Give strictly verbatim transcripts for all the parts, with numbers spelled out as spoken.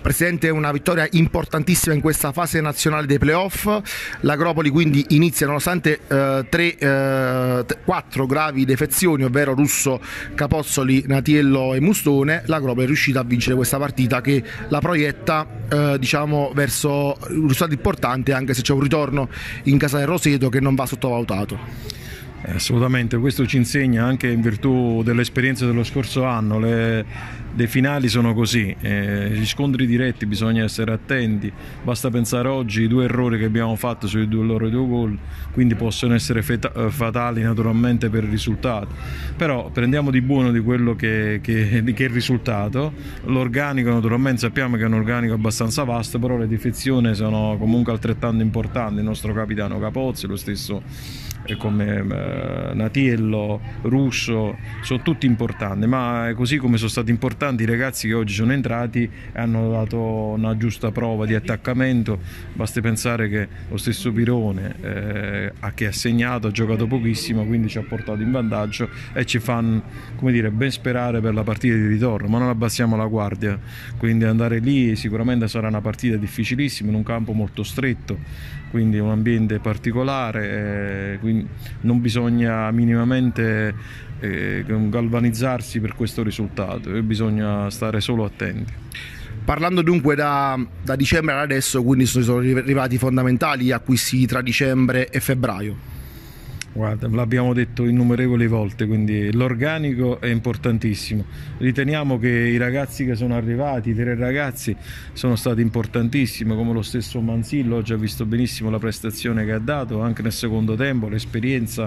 Presidente, una vittoria importantissima in questa fase nazionale dei playoff. L'Agropoli quindi inizia nonostante eh, tre, eh, quattro gravi defezioni, ovvero Russo, Capozzoli, Natiello e Mustone. L'Agropoli è riuscita a vincere questa partita che la proietta eh, diciamo verso un risultato importante, anche se c'è un ritorno in casa del Roseto che non va sottovalutato. Assolutamente, questo ci insegna anche in virtù dell'esperienza dello scorso anno. Le, le finali sono così, eh, gli scontri diretti bisogna essere attenti, basta pensare oggi ai due errori che abbiamo fatto sui due loro due gol, quindi possono essere feta, fatali naturalmente per il risultato, però prendiamo di buono di quello che, che, che è il risultato. L'organico naturalmente sappiamo che è un organico abbastanza vasto, però le defezioni sono comunque altrettanto importanti. Il nostro capitano Capozzi, lo stesso come eh, Natiello, Russo, sono tutti importanti, ma così come sono stati importanti i ragazzi che oggi sono entrati e hanno dato una giusta prova di attaccamento. Basti pensare che lo stesso Pirone eh, a che ha segnato, ha giocato pochissimo, quindi ci ha portato in vantaggio e ci fanno, come dire, ben sperare per la partita di ritorno, ma non abbassiamo la guardia, quindi andare lì sicuramente sarà una partita difficilissima in un campo molto stretto, quindi un ambiente particolare, eh, quindi non bisogna minimamente eh, galvanizzarsi per questo risultato, eh, bisogna stare solo attenti. Parlando dunque da, da dicembre ad adesso, quindi sono arrivati fondamentali acquisti tra dicembre e febbraio. Guarda, l'abbiamo detto innumerevoli volte, quindi l'organico è importantissimo. Riteniamo che i ragazzi che sono arrivati, i tre ragazzi, sono stati importantissimi, come lo stesso Manzillo oggi ha visto benissimo la prestazione che ha dato, anche nel secondo tempo, l'esperienza,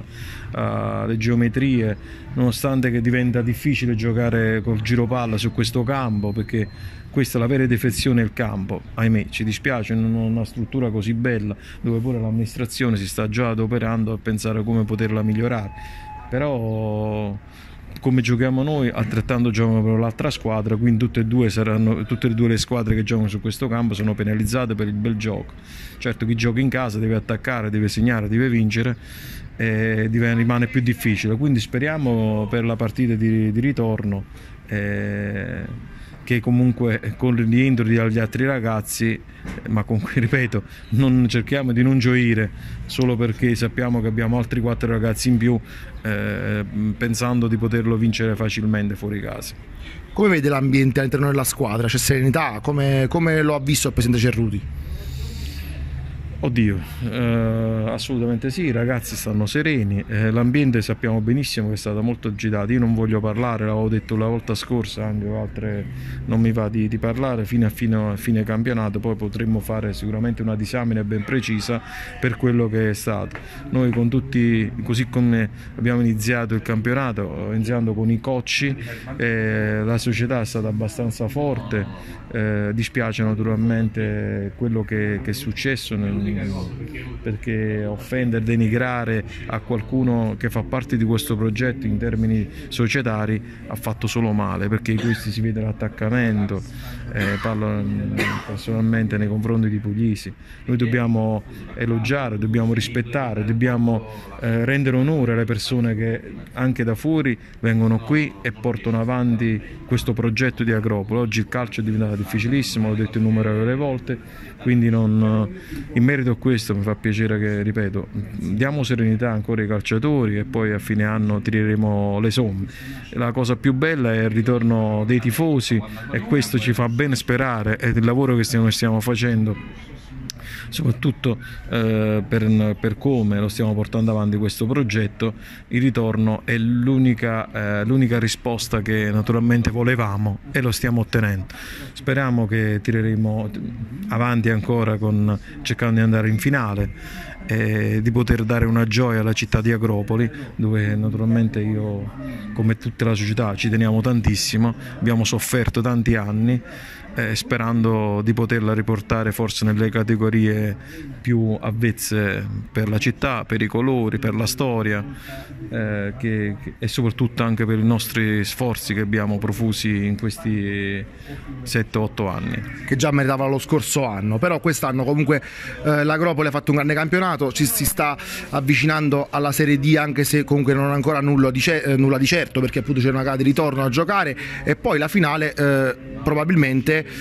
uh, le geometrie, nonostante che diventa difficile giocare col giropalla su questo campo, perché questa è la vera defezione del campo, ahimè, ci dispiace, in una struttura così bella dove pure l'amministrazione si sta già adoperando a pensare come poterla migliorare, però come giochiamo noi altrettanto giocano per l'altra squadra, quindi tutte e due saranno, tutte e due le squadre che giocano su questo campo sono penalizzate per il bel gioco. Certo, chi gioca in casa deve attaccare, deve segnare, deve vincere e rimane più difficile, quindi speriamo per la partita di, di ritorno eh, che comunque con il rientro degli altri ragazzi, ma comunque ripeto, non cerchiamo di non gioire solo perché sappiamo che abbiamo altri quattro ragazzi in più, eh, pensando di poterlo vincere facilmente fuori casa. Come vede l'ambiente all'interno della squadra? C'è serenità? Come, come lo ha visto il presidente Cerruti? Oddio, eh, assolutamente sì, i ragazzi stanno sereni, eh, l'ambiente sappiamo benissimo che è stato molto agitato. Io non voglio parlare, l'avevo detto la volta scorsa, anche altre non mi va di, di parlare fino a fine, a fine campionato, poi potremmo fare sicuramente una disamina ben precisa per quello che è stato. Noi con tutti, così come abbiamo iniziato il campionato, iniziando con i cocci, eh, la società è stata abbastanza forte, eh, dispiace naturalmente quello che, che è successo nel perché offendere, denigrare a qualcuno che fa parte di questo progetto in termini societari ha fatto solo male, perché in questi si vede l'attaccamento, eh, parlo personalmente nei confronti di Puglisi. Noi dobbiamo elogiare, dobbiamo rispettare, dobbiamo eh, rendere onore alle persone che anche da fuori vengono qui e portano avanti questo progetto di Agropoli. Oggi il calcio è diventato difficilissimo, l'ho detto innumerevoli volte, quindi non, in merito a questo mi fa piacere che, ripeto, diamo serenità ancora ai calciatori e poi a fine anno tireremo le somme. La cosa più bella è il ritorno dei tifosi e questo ci fa ben sperare, e il lavoro che stiamo, stiamo facendo soprattutto eh, per, per come lo stiamo portando avanti questo progetto, il ritorno è l'unica eh, l'unica risposta che naturalmente volevamo e lo stiamo ottenendo. Speriamo che tireremo avanti ancora con, cercando di andare in finale e di poter dare una gioia alla città di Agropoli, dove naturalmente io, come tutta la società, ci teniamo tantissimo, abbiamo sofferto tanti anni, eh, sperando di poterla riportare forse nelle categorie più avvezze per la città, per i colori, per la storia, eh, che, che, e soprattutto anche per i nostri sforzi che abbiamo profusi in questi sette otto anni. Che già meritava lo scorso anno, però quest'anno comunque eh, l'Agropoli ha fatto un grande campionato, ci si sta avvicinando alla Serie D, anche se comunque non ha ancora nulla di, eh, nulla di certo, perché appunto c'è una gara di ritorno a giocare e poi la finale eh, probabilmente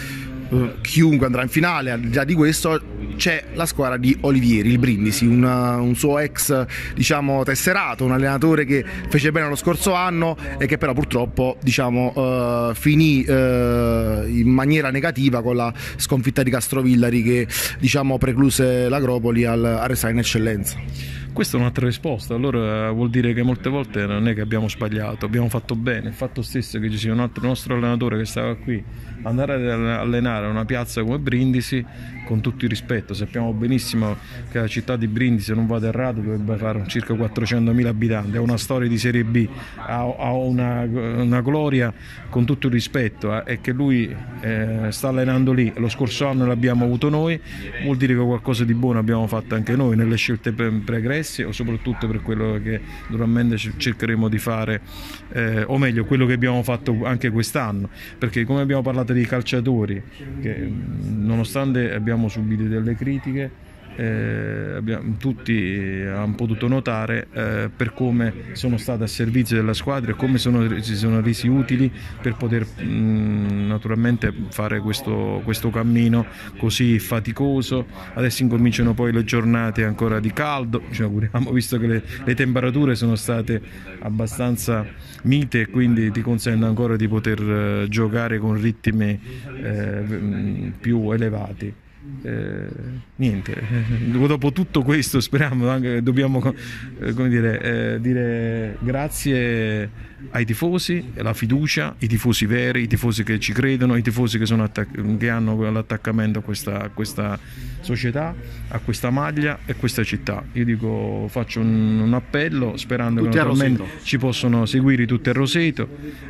eh, chiunque andrà in finale. Al di là di questo c'è la squadra di Olivieri, il Brindisi, un, un suo ex, diciamo, tesserato, un allenatore che fece bene lo scorso anno e che però purtroppo, diciamo, eh, finì eh, in maniera negativa con la sconfitta di Castrovillari che, diciamo, precluse l'Agropoli al, a restare in eccellenza. Questa è un'altra risposta, allora vuol dire che molte volte non è che abbiamo sbagliato, abbiamo fatto bene. Il fatto stesso che ci sia un altro nostro allenatore che stava qui, andare ad allenare una piazza come Brindisi, con tutto il rispetto, sappiamo benissimo che la città di Brindisi, se non vado errato, dovrebbe fare circa quattrocentomila abitanti, ha una storia di Serie B, ha, ha una, una gloria, con tutto il rispetto, eh, e che lui eh, sta allenando lì, lo scorso anno l'abbiamo avuto noi, vuol dire che qualcosa di buono abbiamo fatto anche noi nelle scelte pregresse, o soprattutto per quello che naturalmente cercheremo di fare, eh, o meglio quello che abbiamo fatto anche quest'anno, perché come abbiamo parlato dei calciatori, che nonostante abbiamo abbiamo subito delle critiche, eh, abbiamo, tutti hanno potuto notare eh, per come sono stati a servizio della squadra e come sono, si sono resi utili per poter mh, naturalmente fare questo, questo cammino così faticoso. Adesso incominciano poi le giornate ancora di caldo, ci auguriamo, visto che le, le temperature sono state abbastanza mite e quindi ti consente ancora di poter eh, giocare con ritmi eh, più elevati. Eh, niente, dopo tutto questo speriamo anche, dobbiamo eh, come dire, eh, dire grazie ai tifosi, la fiducia, i tifosi veri, i tifosi che ci credono, i tifosi che, sono che hanno l'attaccamento a questa, a questa società, a questa maglia e a questa città. Io dico, faccio un, un appello sperando tutti che naturalmente ci possano seguire tutti a Roseto,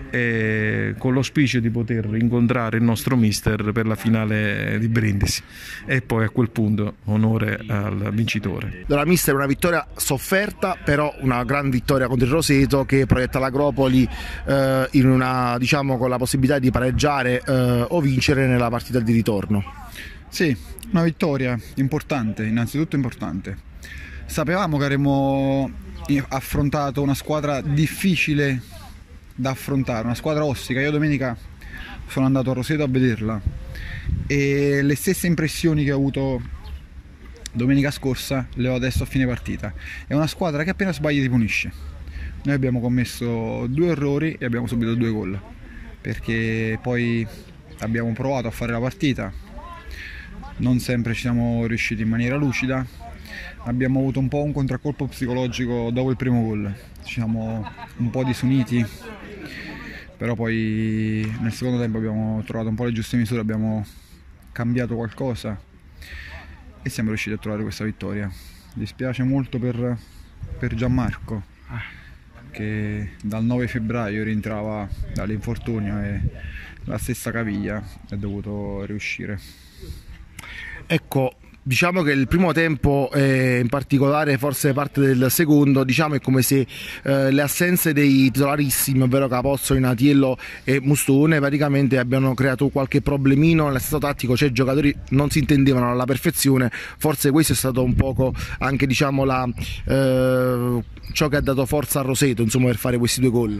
e con l'auspicio di poter incontrare il nostro mister per la finale di Brindisi, e poi a quel punto onore al vincitore. Allora, mister, una vittoria sofferta, però una gran vittoria contro il Roseto che proietta l'Agropoli eh, in una, diciamo, con la possibilità di pareggiare eh, o vincere nella partita di ritorno. Sì, una vittoria importante, innanzitutto importante. Sapevamo che avremmo affrontato una squadra difficile da affrontare, una squadra ostica. Io domenica sono andato a Roseto a vederla e le stesse impressioni che ho avuto domenica scorsa le ho adesso a fine partita. È una squadra che appena sbaglia ti punisce. Noi abbiamo commesso due errori e abbiamo subito due gol, perché poi abbiamo provato a fare la partita, non sempre ci siamo riusciti in maniera lucida, abbiamo avuto un po' un contraccolpo psicologico dopo il primo gol, ci siamo un po' disuniti, però poi nel secondo tempo abbiamo trovato un po' le giuste misure, abbiamo cambiato qualcosa e siamo riusciti a trovare questa vittoria. Mi dispiace molto per, per Gianmarco, che dal nove febbraio rientrava dall'infortunio e la stessa caviglia è dovuto riuscire. Ecco, diciamo che il primo tempo, eh, in particolare forse parte del secondo, diciamo è come se eh, le assenze dei titolarissimi, ovvero Capozzoli, Natiello e Mustone, praticamente abbiano creato qualche problemino nell'aspetto tattico, cioè i giocatori non si intendevano alla perfezione. Forse questo è stato un poco anche, diciamo, la, eh, ciò che ha dato forza a Roseto, insomma, per fare questi due gol.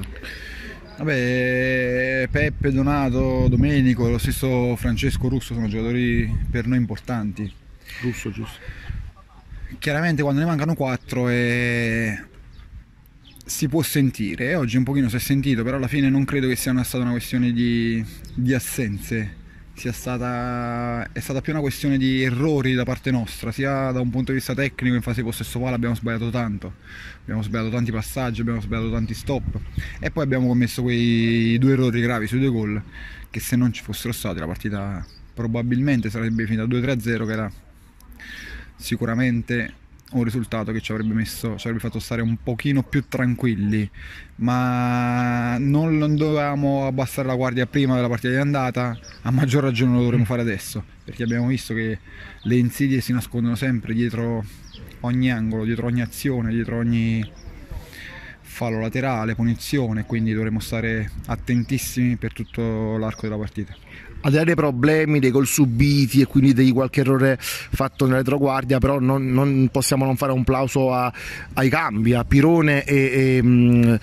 Vabbè, Peppe, Donato, Domenico, lo stesso Francesco Russo sono giocatori per noi importanti. Russo, giusto. Chiaramente quando ne mancano quattro eh, si può sentire, e oggi un pochino si è sentito, però alla fine non credo che sia una, stata una questione di, di assenze, sia stata, è stata più una questione di errori da parte nostra, sia da un punto di vista tecnico. In fase di possesso palla abbiamo sbagliato tanto, abbiamo sbagliato tanti passaggi, abbiamo sbagliato tanti stop e poi abbiamo commesso quei due errori gravi sui due gol che, se non ci fossero stati, la partita probabilmente sarebbe finita due tre a zero, che era sicuramente un risultato che ci avrebbe messo, ci avrebbe fatto stare un pochino più tranquilli, ma non, non dovevamo abbassare la guardia prima della partita di andata, a maggior ragione lo dovremo fare adesso, perché abbiamo visto che le insidie si nascondono sempre dietro ogni angolo, dietro ogni azione, dietro ogni fallo laterale, punizione, quindi dovremo stare attentissimi per tutto l'arco della partita. al di là dei problemi, dei gol subiti e quindi di qualche errore fatto nella retroguardia, però non, non possiamo non fare un plauso a, ai cambi, a Pirone e, e,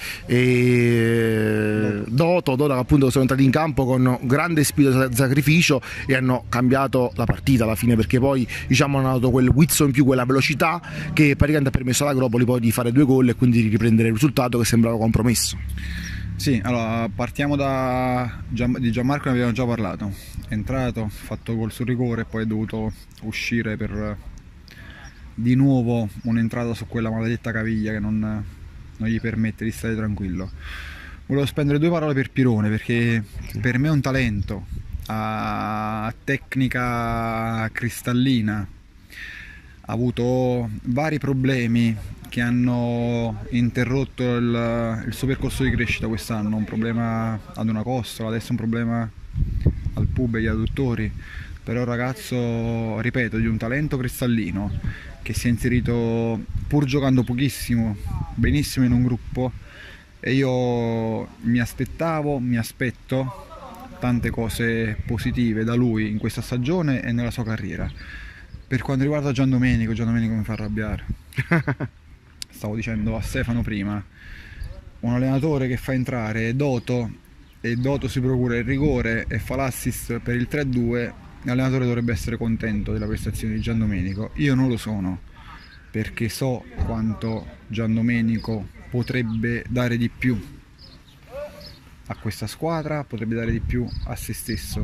e Doto, Doto che appunto sono entrati in campo con grande spirito di sacrificio e hanno cambiato la partita alla fine, perché poi diciamo hanno dato quel guizzo in più, quella velocità che praticamente ha permesso all'Agropoli poi di fare due gol e quindi di riprendere il risultato che sembrava compromesso. Sì, allora partiamo da Gian, di Gianmarco, ne abbiamo già parlato. È entrato, ha fatto gol sul rigore e poi è dovuto uscire per di nuovo un'entrata su quella maledetta caviglia che non, non gli permette di stare tranquillo. Volevo spendere due parole per Pirone, perché per me è un talento, ha tecnica cristallina, ha avuto vari problemi che hanno interrotto il, il suo percorso di crescita quest'anno, un problema ad una costola, adesso un problema al pube e agli adduttori, però un ragazzo, ripeto, di un talento cristallino che si è inserito pur giocando pochissimo, benissimo in un gruppo, e io mi aspettavo, mi aspetto tante cose positive da lui in questa stagione e nella sua carriera. Per quanto riguarda Giandomenico, Giandomenico mi fa arrabbiare. Stavo dicendo a Stefano prima, un allenatore che fa entrare Doto e Doto si procura il rigore e fa l'assist per il tre a due, l'allenatore dovrebbe essere contento della prestazione di Giandomenico. Io non lo sono, perché so quanto Giandomenico potrebbe dare di più a questa squadra, potrebbe dare di più a se stesso.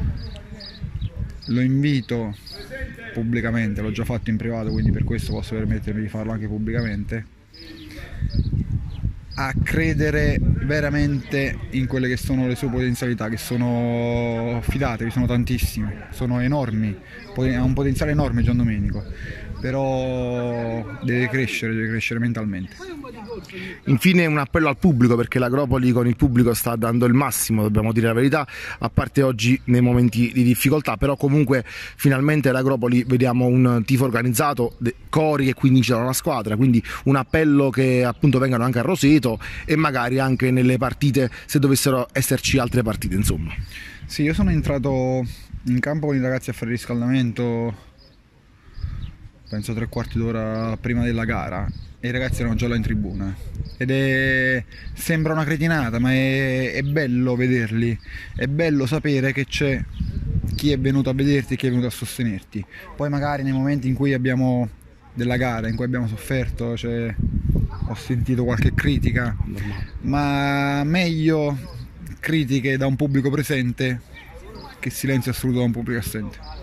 Lo invito pubblicamente, l'ho già fatto in privato, quindi per questo posso permettermi di farlo anche pubblicamente, a credere veramente in quelle che sono le sue potenzialità, che sono, fidatevi, sono tantissime, sono enormi, ha un potenziale enorme Giandomenico, però deve crescere, deve crescere mentalmente. Infine un appello al pubblico, perché l'Agropoli con il pubblico sta dando il massimo, dobbiamo dire la verità, a parte oggi nei momenti di difficoltà, però comunque finalmente l'Agropoli vediamo un tifo organizzato, cori che quindi c'è una squadra, quindi un appello che appunto vengano anche a Roseto e magari anche nelle partite, se dovessero esserci altre partite, insomma. Sì, io sono entrato in campo con i ragazzi a fare riscaldamento penso tre quarti d'ora prima della gara e i ragazzi erano già là in tribuna ed è, sembra una cretinata, ma è, è bello vederli, è bello sapere che c'è chi è venuto a vederti e chi è venuto a sostenerti. Poi magari nei momenti in cui abbiamo della gara, in cui abbiamo sofferto, cioè, ho sentito qualche critica, ma meglio critiche da un pubblico presente che silenzio assoluto da un pubblico assente.